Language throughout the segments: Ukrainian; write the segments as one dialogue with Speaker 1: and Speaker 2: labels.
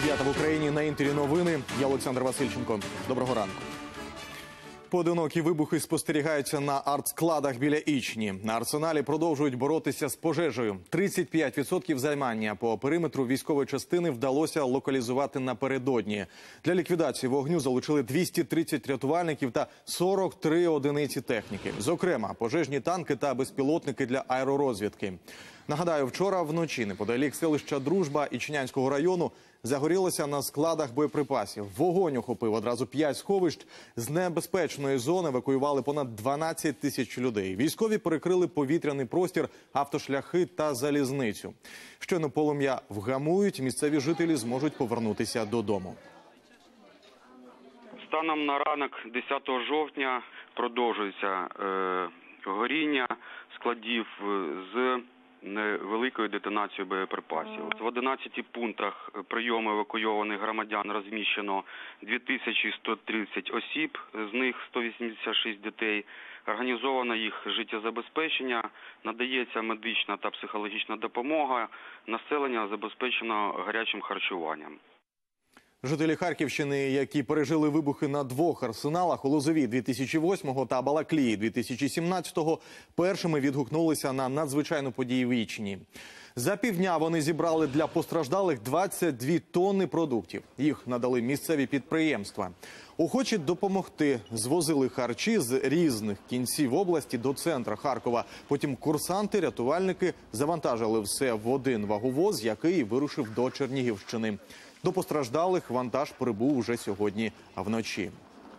Speaker 1: 9 в Україні, на Інтері новини. Я Олександр Васильченко. Доброго ранку. Поодинокі вибухи спостерігаються на артскладах біля Ічні. На Арсеналі продовжують боротися з пожежею. 35% займання по периметру військової частини вдалося локалізувати напередодні. Для ліквідації вогню залучили 230 рятувальників та 43 одиниці техніки. Зокрема, пожежні танки та безпілотники для аеророзвідки. Нагадаю, вчора вночі неподалік селища Дружба Ічнянського району загорілося на складах боєприпасів. Вогонь охопив одразу 5 сховищ. З небезпечної зони евакуювали понад 12 тисяч людей. Військові перекрили повітряний простір, автошляхи та залізницю. Щойно полум'я вгамують, місцеві жителі зможуть повернутися додому.
Speaker 2: Станом на ранок 10 жовтня продовжується горіння складів з невеликою детонацією боєприпасів. В 11 пунктах прийому евакуйованих громадян розміщено 2130 осіб, з них 186 дітей. Організовано їх життєзабезпечення, надається медична та психологічна допомога, населення забезпечено гарячим харчуванням.
Speaker 1: Жителі Харківщини, які пережили вибухи на двох арсеналах у Лозові 2008-го та Балаклії 2017-го, першими відгукнулися на надзвичайну подію в Ічні. За півдня вони зібрали для постраждалих 22 тонни продуктів. Їх надали місцеві підприємства. Охочі допомогти звозили харчі з різних кінців області до центра Харкова. Потім курсанти-рятувальники завантажили все в один ваговоз, який вирушив до Чернігівщини. До постраждалих вантаж прибув уже сьогодні вночі.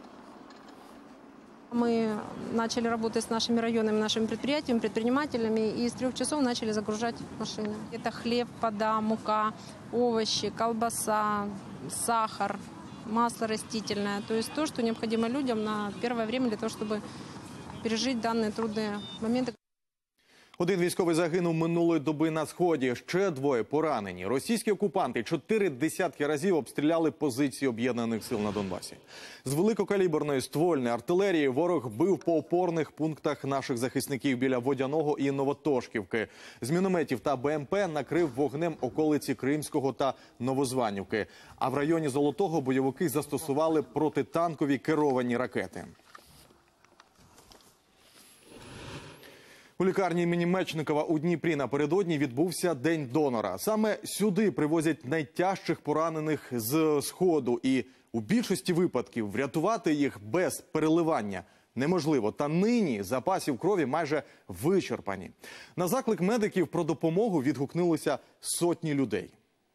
Speaker 3: Мы начали работать с нашими районами, нашими предприятиями, предпринимателями, и с 3 часов начали загружать машины. Это хлеб, вода, мука, овощи, колбаса, сахар, масло растительное. То есть то, что необходимо людям на первое время для того, чтобы пережить данные трудные моменты.
Speaker 1: Один військовий загинув минулої доби на Сході, ще 2 поранені. Російські окупанти 4 десятки разів обстріляли позиції об'єднаних сил на Донбасі. З великокаліберної ствольної артилерії ворог бив по опорних пунктах наших захисників біля Водяного і Новотошківки. З мінометів та БМП накрив вогнем околиці Кримського та Новозванівки. А в районі Золотого бойовики застосували протитанкові керовані ракети. У лікарні імені Мечникова у Дніпрі напередодні відбувся День донора. Саме сюди привозять найтяжчих поранених з Сходу. І у більшості випадків врятувати їх без переливання неможливо. Та нині запасів крові майже вичерпані. На заклик медиків про допомогу відгукнулися сотні людей.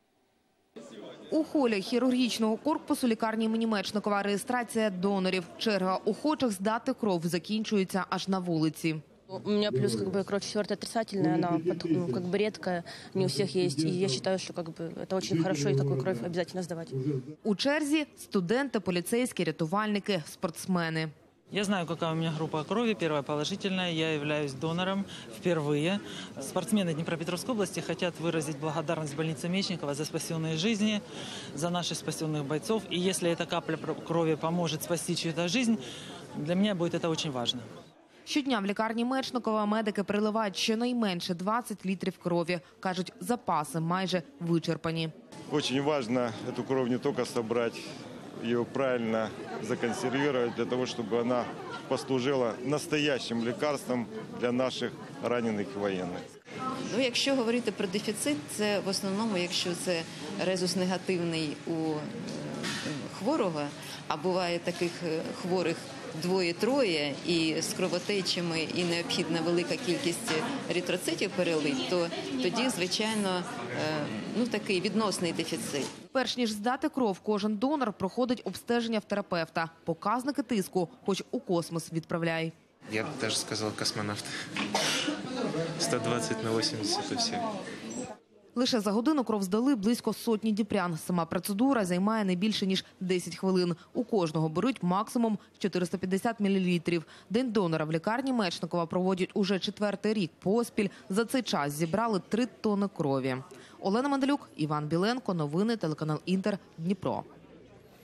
Speaker 4: У холі хірургічного корпусу лікарні імені Мечникова реєстрація донорів. Черга охочих здати кров закінчується аж на вулиці.
Speaker 5: У меня плюс кровь 4 отрицательная, она редкая, не у всех есть. И я считаю, что это очень хорошо, и такую кровь обязательно сдавать.
Speaker 4: У черзі студенти, поліцейські, рятувальники, спортсмени.
Speaker 6: Я знаю, какая у меня группа крови, первая положительная, я являюсь донором впервые. Спортсмены Днепропетровской области хотят выразить благодарность больнице Мечникова за спасенные жизни, за наших спасенных бойцов. И если эта капля крови поможет спасти чью-то жизнь, для меня будет это очень важно.
Speaker 4: Щодня в лікарні Мечникова медики приливають щонайменше 20 літрів крові. Кажуть, запаси майже вичерпані.
Speaker 7: Дуже важливо цю кров не тільки зібрати, її правильно законсервувати, для того, щоб вона послужила настоящим лікарством для наших ранених воєнних.
Speaker 8: Якщо говорити про дефіцит, це в основному, якщо це резус негативний у хворого, а буває таких хворих 2-3 і з кровотечами, і необхідна велика кількість еритроцитів перелить, то тоді, звичайно, такий відносний дефіцит.
Speaker 4: Перш ніж здати кров, кожен донор проходить обстеження в терапевта. Показники тиску хоч у космос відправляй.
Speaker 9: Я б навіть сказав космонавт. 120 на 80 у всіх.
Speaker 4: Лише за годину кров здали близько сотні дніпрян. Сама процедура займає не більше, ніж 10 хвилин. У кожного беруть максимум 450 мл. День донора в лікарні Мечникова проводять уже 4-й рік поспіль. За цей час зібрали 3 тонни крові. Олена Манделюк, Іван Біленко. Новини, телеканал Інтер, Дніпро.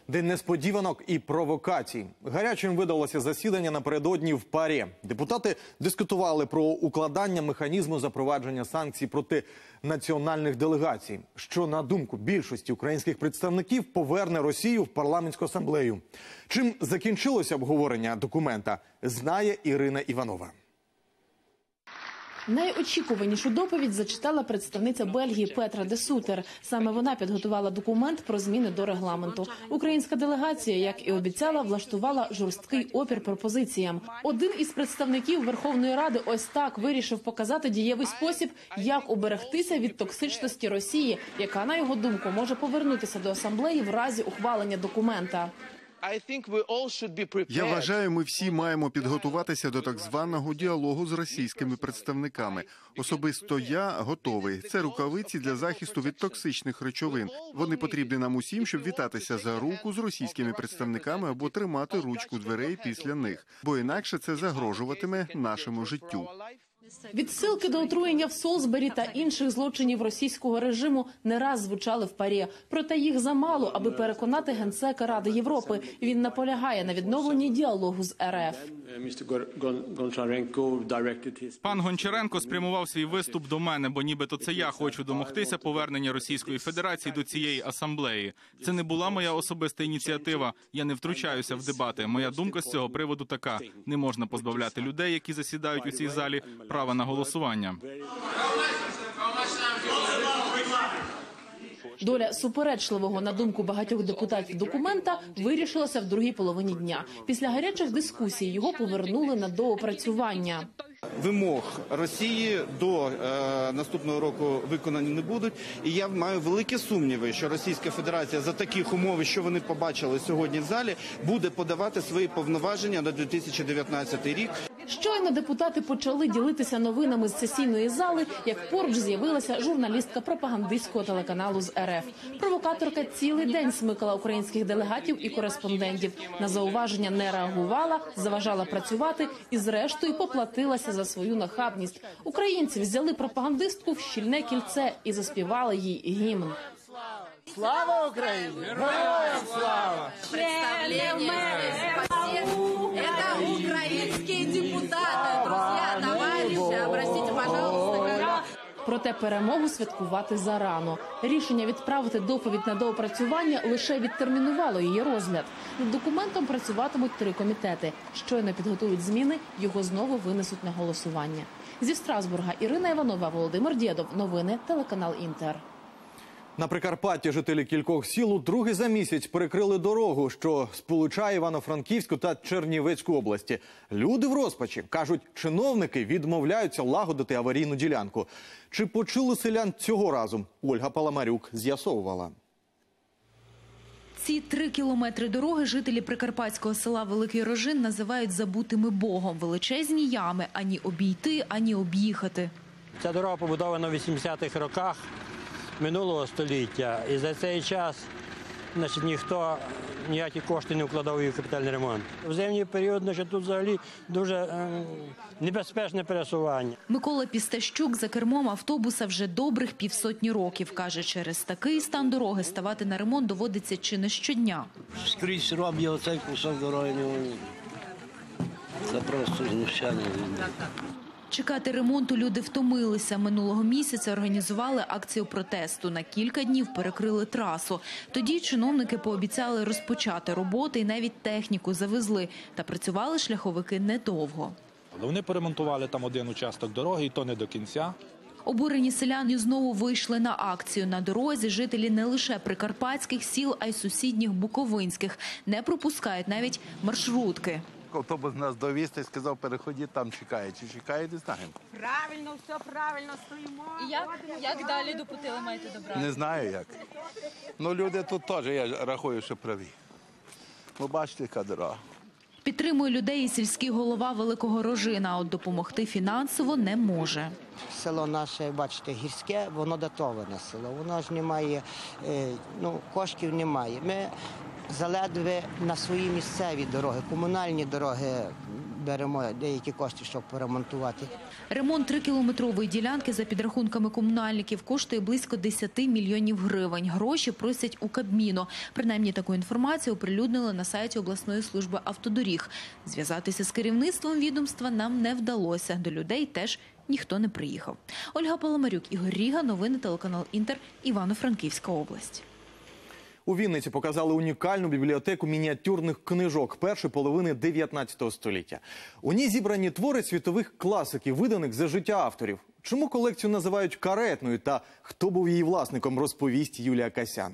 Speaker 1: День несподіванок і провокацій. Гарячим видалося засідання напередодні в ПАРЄ. Депутати дискутували про укладання механізму запровадження санкцій проти національних делегацій, що, на думку більшості українських представників, поверне Росію в парламентську асамблею. Чим закінчилося обговорення документа, знає Ірина Іванова.
Speaker 10: Найочікуванішу доповідь зачитала представниця Бельгії Петра де Сутер. Саме вона підготувала документ про зміни до регламенту. Українська делегація, як і обіцяла, влаштувала жорсткий опір пропозиціям. Один із представників Верховної Ради ось так вирішив показати дієвий спосіб, як уберегтися від токсичності Росії, яка, на його думку, може повернутися до асамблеї в разі ухвалення документа.
Speaker 11: Я вважаю, ми всі маємо підготуватися до так званого діалогу з російськими представниками. Особисто я готовий. Це рукавиці для захисту від токсичних речовин. Вони потрібні нам усім, щоб вітатися за руку з російськими представниками або тримати ручку дверей після них. Бо інакше це загрожуватиме нашому життю.
Speaker 10: Відсилки до отруєння в Солсбері та інших злочинів російського режиму не раз звучали в ПАРЄ. Проте їх замало, аби переконати генсека Ради Європи. Він наполягає на відновленні діалогу з РФ.
Speaker 12: Пан Гончаренко спрямував свій виступ до мене, бо нібито це я хочу домогтися повернення Російської Федерації до цієї асамблеї. Це не була моя особиста ініціатива. Я не втручаюся в дебати. Моя думка з цього приводу така. Не можна позбавляти людей, які засідають у цій залі, права на голосування.
Speaker 10: Доля суперечливого, на думку багатьох депутатів, документа вирішилася в другій половині дня. Після гарячих дискусій його повернули на доопрацювання.
Speaker 13: Вимог Росії до наступного року виконані не будуть. І я маю великі сумніви, що Російська Федерація за таких умов, що вони побачили сьогодні в залі, буде подавати свої повноваження на 2019 рік.
Speaker 10: Щойно депутати почали ділитися новинами з сесійної зали, як поруч з'явилася журналістка пропагандистського телеканалу з РФ. Провокаторка цілий день смикала українських делегатів і кореспондентів. На зауваження не реагувала, заважала працювати і, зрештою, поплатилася за свою нахабність. Українці взяли пропагандистку в щільне кільце і заспівали їй гімн.
Speaker 14: Слава Україні! Героям слава!
Speaker 15: Это украинские депутаты, друзья, товарищи, обратите, пожалуйста.
Speaker 10: Проте перемогу святкувати зарано. Рішення відправити доповідь на доопрацювання лише відтермінувало її розгляд. Над документом працюватимуть 3 комітети. Щойно підготують зміни, його знову винесуть на голосування. Зі Страсбурга Ірина Іванова, Володимир Дєдов. Новини, телеканал Інтер.
Speaker 1: На Прикарпатті жителі кількох сіл у другий за місяць перекрили дорогу, що сполучає Івано-Франківську та Чернівецьку області. Люди в розпачі. Кажуть, чиновники відмовляються лагодити аварійну ділянку. Чи почули селян цього разу? Ольга Паламарюк з'ясовувала.
Speaker 16: Ці 3 кілометри дороги жителі прикарпатського села Великий Рожин називають забутими Богом. Величезні ями – ані обійти, ані об'їхати.
Speaker 17: Ця дорога побудована в 80-х роках минулого століття. І за цей час ніхто ніякі кошти не вкладав у її капітальний ремонт. В зимній період тут взагалі дуже небезпечне пересування.
Speaker 16: Микола Пістащук за кермом автобуса вже добрих 50 років. Каже, через такий стан дороги ставати на ремонт доводиться чи не щодня.
Speaker 18: Скрізь роблять оцей кусок дороги. Це просто знущання.
Speaker 16: Чекати ремонту люди втомилися. Минулого місяця організували акцію протесту. На кілька днів перекрили трасу. Тоді чиновники пообіцяли розпочати роботи і навіть техніку завезли. Та працювали шляховики недовго.
Speaker 19: Вони поремонтували там один участок дороги, і то не до кінця.
Speaker 16: Обурені селяни знову вийшли на акцію. На дорозі жителі не лише прикарпатських сіл, а й сусідніх буковинських. Не пропускають навіть маршрутки.
Speaker 20: Автобус нас довіз і сказав, переходіть, там чекає. Чи чекає, не знаємо.
Speaker 15: Правильно, все правильно, стоїмо.
Speaker 21: І як далі до Путила маєте добратися?
Speaker 20: Не знаю як. Ну люди тут теж, я рахую, що праві. Ви бачите, яка дорога.
Speaker 16: Підтримує людей і сільський голова Великого Рожина, а от допомогти фінансово не може.
Speaker 22: Село наше, бачите, гірське, воно датоване село, воно ж немає, коштів немає. Ми заледве на свої місцеві дороги, комунальні дороги зберемо деякі кошти, щоб поремонтувати.
Speaker 16: Ремонт 3-кілометрової ділянки, за підрахунками комунальників, коштує близько 10 мільйонів гривень. Гроші просять у Кабміну. Принаймні, таку інформацію оприлюднили на сайті обласної служби автодоріг. Зв'язатися з керівництвом відомства нам не вдалося. До людей теж ніхто не приїхав. Ольга Паламарюк, Ігор Ріга, новини телеканал «Інтер», Івано-Франківська область.
Speaker 1: У Вінниці показали унікальну бібліотеку мініатюрних книжок першої половини 19 століття. У ній зібрані твори світових класиків, виданих за життя авторів. Чому колекцію називають каретною та хто був її власником, розповість Юлія Касян.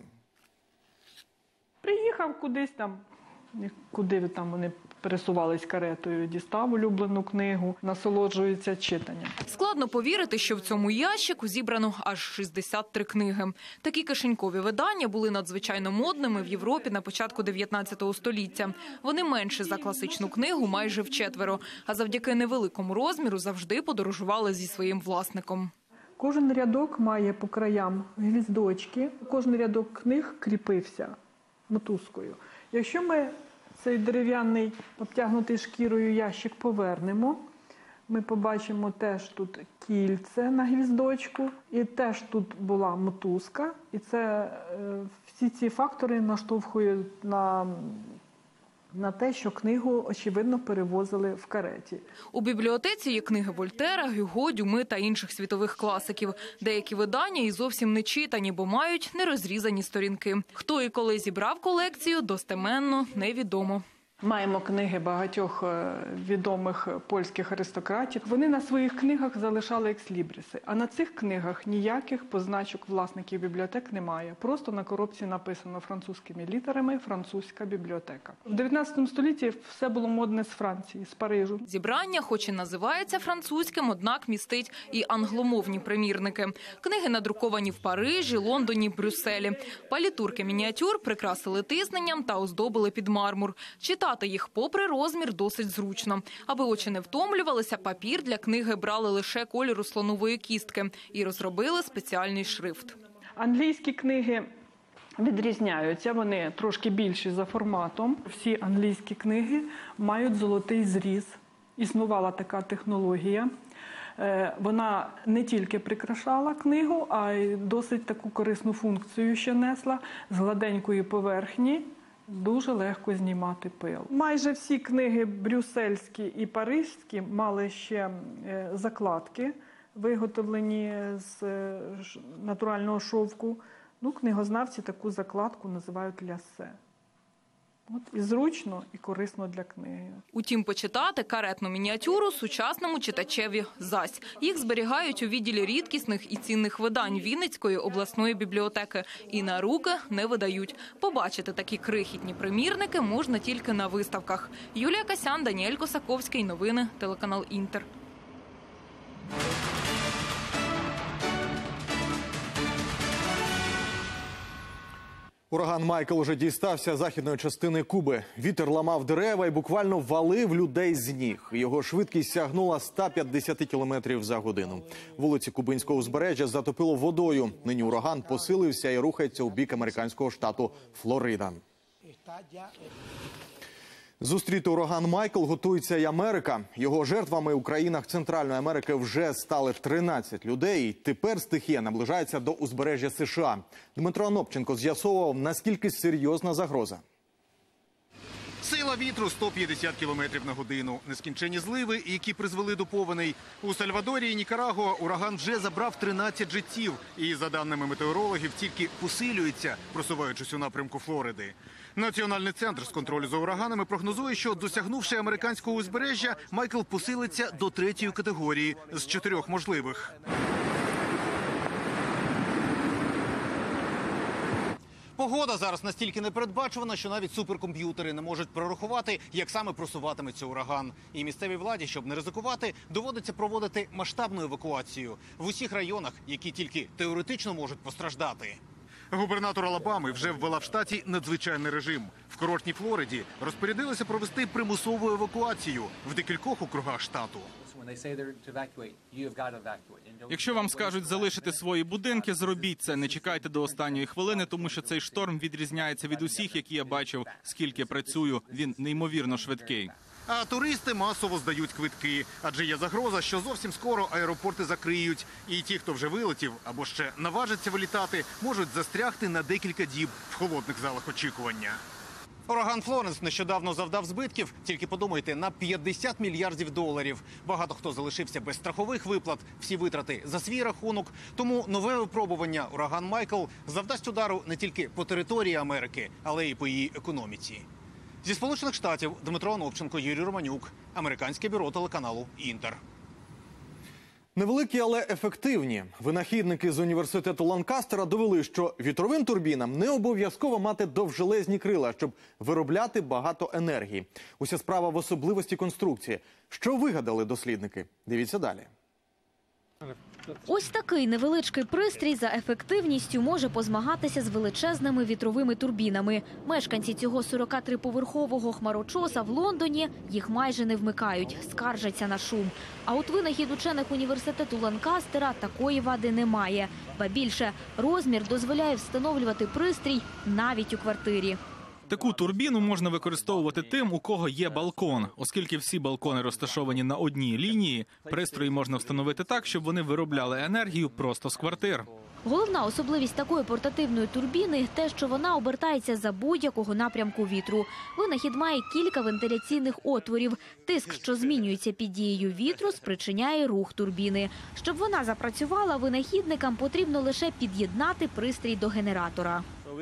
Speaker 2: Приїхав кудись там, куди там вони пересувались каретою, дістав улюблену книгу, насолоджується читанням.
Speaker 3: Складно повірити, що в цьому ящику зібрано аж 63 книги. Такі кишенькові видання були надзвичайно модними в Європі на початку 19 століття. Вони менші за класичну книгу майже вчетверо, а завдяки невеликому розміру завжди подорожували зі своїм власником.
Speaker 2: Кожен рядок має по краям гвіздочки, кожен рядок книг кріпився мотузкою. Якщо ми цей дерев'яний, обтягнутий шкірою ящик повернемо, ми побачимо теж тут кільце на гвіздочку, і теж тут була мотузка. І це всі ці фактори наштовхують на те, що книгу, очевидно, перевозили в кареті.
Speaker 3: У бібліотеці є книги Вольтера, Гюго, Дюми та інших світових класиків. Деякі видання і зовсім не читані, бо мають нерозрізані сторінки. Хто і коли зібрав колекцію, достеменно невідомо.
Speaker 2: Маємо книги багатьох відомих польських аристократів. Вони на своїх книгах залишали екслібриси, а на цих книгах ніяких позначок власників бібліотек немає. Просто на коробці написано французькими літерами «Французька бібліотека». В 19 столітті все було модне з Франції, з Парижу.
Speaker 3: Зібрання, хоч і називається французьким, однак містить і англомовні примірники. Книги надруковані в Парижі, Лондоні, Брюсселі. Палітурки мініатюр прикрасили тисненням та оздобили під мармур. Читати їх попри розмір досить зручно. Аби очі не втомлювалися, папір для книги брали лише кольору слонової кістки і розробили спеціальний шрифт.
Speaker 2: Англійські книги відрізняються, вони трошки більші за форматом. Всі англійські книги мають золотий зріз. Існувала така технологія. Вона не тільки прикрашала книгу, а й досить таку корисну функцію ще несла. З гладенької поверхні дуже легко знімати пил. Майже всі книги брюссельські і паризькі мали ще закладки, виготовлені з натурального шовку. Книгознавці таку закладку називають лясе. І зручно, і корисно для книги.
Speaker 3: Утім, почитати каретну мініатюру сучасному читачеві зась. Їх зберігають у відділі рідкісних і цінних видань Вінницької обласної бібліотеки. І на руки не видають. Побачити такі крихітні примірники можна тільки на виставках. Юлія Касян, Даніель Косаковський. Новини телеканал «Інтер».
Speaker 1: Ураган Майкл уже дістався західної частини Куби. Вітер ламав дерева і буквально валив людей з ніг. Його швидкість сягнула 150 кілометрів за годину. Вулиці Кубинського узбережжя затопило водою. Нині ураган посилився і рухається у бік американського штату Флорида. Зустріти ураган Майкл готується і Америка. Його жертвами у країнах Центральної Америки вже стали 13 людей. Тепер стихія наближається до узбережжя США. Дмитро Анопченко з'ясовував, наскільки серйозна загроза.
Speaker 23: Сила вітру – 150 км на годину. Нескінченні зливи, які призвели до повеней. У Сальвадорі і Нікарагуа ураган вже забрав 13 життів. І, за даними метеорологів, тільки посилюється, просуваючись у напрямку Флориди. Національний центр з контролю за ураганами прогнозує, що, досягнувши американського узбережжя, Майкл посилиться до 3-ї категорії з 4 можливих. Погода зараз настільки непередбачувана, що навіть суперкомп'ютери не можуть прорахувати, як саме просуватиметься ураган. І місцевій владі, щоб не ризикувати, доводиться проводити масштабну евакуацію в усіх районах, які тільки теоретично можуть постраждати. Губернатор Алабами вже ввела в штаті надзвичайний режим. В курортній Флориді розпорядилися провести примусову евакуацію в декількох округах штату.
Speaker 12: Якщо вам скажуть залишити свої будинки, зробіть це. Не чекайте до останньої хвилини, тому що цей шторм відрізняється від усіх, які я бачив, скільки працюю. Він неймовірно швидкий.
Speaker 23: А туристи масово здають квитки, адже є загроза, що зовсім скоро аеропорти закриють. І ті, хто вже вилетів або ще наважиться вилітати, можуть застрягти на декілька діб в холодних залах очікування. Ураган Флоренс нещодавно завдав збитків, тільки подумайте, на 50 мільярдів доларів. Багато хто залишився без страхових виплат, всі витрати за свій рахунок. Тому нове випробування ураган Майкл завдасть удару не тільки по території Америки, але й по її економіці. Зі Сполучених Штатів Дмитро Анопченко, Юрій Романюк, американське бюро телеканалу «Інтер».
Speaker 1: Невеликі, але ефективні. Винахідники з університету Ланкастера довели, що вітровим турбінам не обов'язково мати довжелезні крила, щоб виробляти багато енергії. Уся справа в особливості конструкції. Що вигадали дослідники? Дивіться далі.
Speaker 5: Ось такий невеличкий пристрій за ефективністю може позмагатися з величезними вітровими турбінами. Мешканці цього 43-поверхового хмарочоса в Лондоні їх майже не вмикають, скаржаться на шум. А от винахід учених університету Ланкастера такої вади немає. Ба більше, розмір дозволяє встановлювати пристрій навіть у квартирі.
Speaker 12: Таку турбіну можна використовувати тим, у кого є балкон. Оскільки всі балкони розташовані на одній лінії, пристрої можна встановити так, щоб вони виробляли енергію просто з квартир.
Speaker 5: Головна особливість такої портативної турбіни – те, що вона обертається за будь-якого напрямку вітру. Винахід має кілька вентиляційних отворів. Тиск, що змінюється під дією вітру, спричиняє рух турбіни. Щоб вона запрацювала, винахідникам потрібно лише під'єднати пристрій до генератора.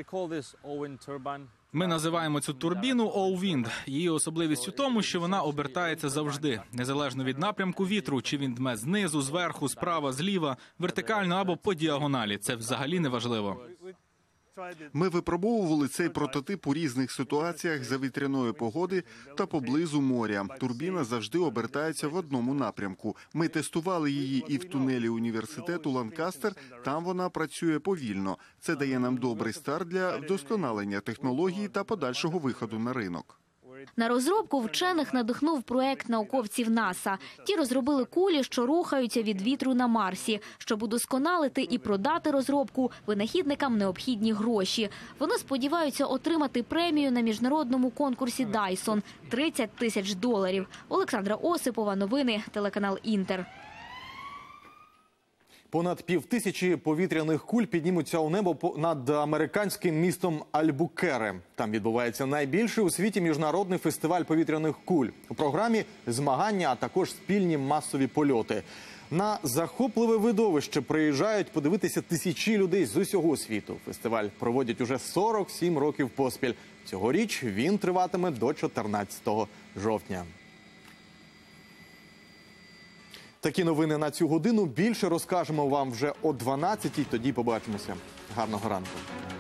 Speaker 12: Ми називаємо цю турбіну «All-Wind». Її особливість у тому, що вона обертається завжди, незалежно від напрямку вітру, чи він дме знизу, зверху, справа, зліва, вертикально або по діагоналі. Це взагалі не важливо.
Speaker 11: Ми випробовували цей прототип у різних ситуаціях за вітряної погоди та поблизу моря. Турбіна завжди обертається в одному напрямку. Ми тестували її і в тунелі університету Ланкастер. Там вона працює повільно. Це дає нам добрий старт для вдосконалення технології та подальшого виходу на ринок.
Speaker 5: На розробку вчених надихнув проект науковців НАСА. Ті розробили кулі, що рухаються від вітру на Марсі. Щоб удосконалити і продати розробку, винахідникам необхідні гроші. Вони сподіваються отримати премію на міжнародному конкурсі Dyson – $30 тисяч. Олександра Осипова, новини, телеканал «Інтер».
Speaker 1: Понад 5000 повітряних куль піднімуться у небо над американським містом Альбукере. Там відбувається найбільший у світі міжнародний фестиваль повітряних куль. У програмі змагання, а також спільні масові польоти. На захопливе видовище приїжджають подивитися тисячі людей з усього світу. Фестиваль проводять уже 47 років поспіль. Цьогоріч він триватиме до 14 жовтня. Такі новини на цю годину. Більше розкажемо вам вже о 12-й. Тоді побачимося. Гарного ранку.